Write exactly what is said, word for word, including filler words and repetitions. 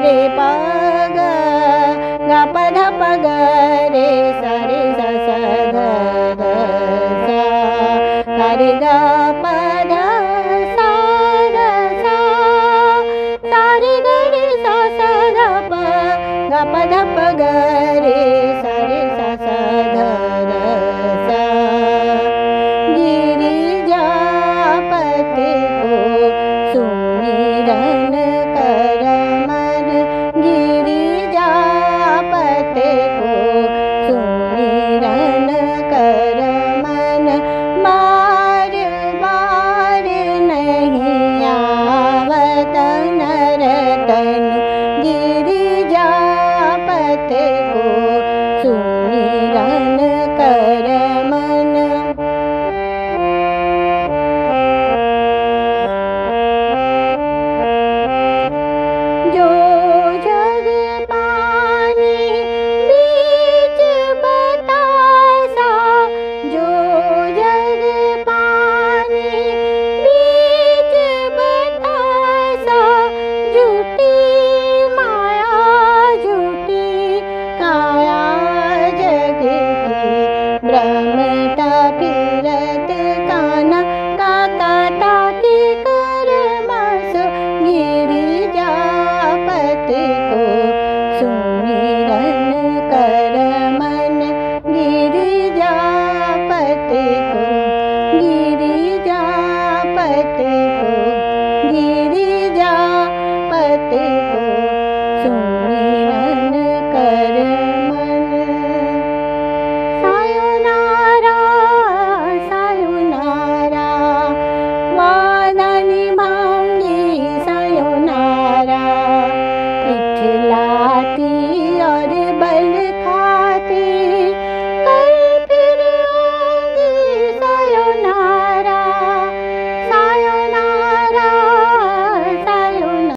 रे प ग ग प ध प ग रे सा रे सा सा ध ध सा सा रे ग प ध सा ध सा सा रे ग रे सा सा ध प ग प ध प ग रे सा रे सा सा ध ध सा गिरिजापति को सुमिरन कर मन गिरिजापति को सुमिरन कर मन बार बार नहीं आवत नर तनु गिरिजापति को सुमिरन कर मन। जो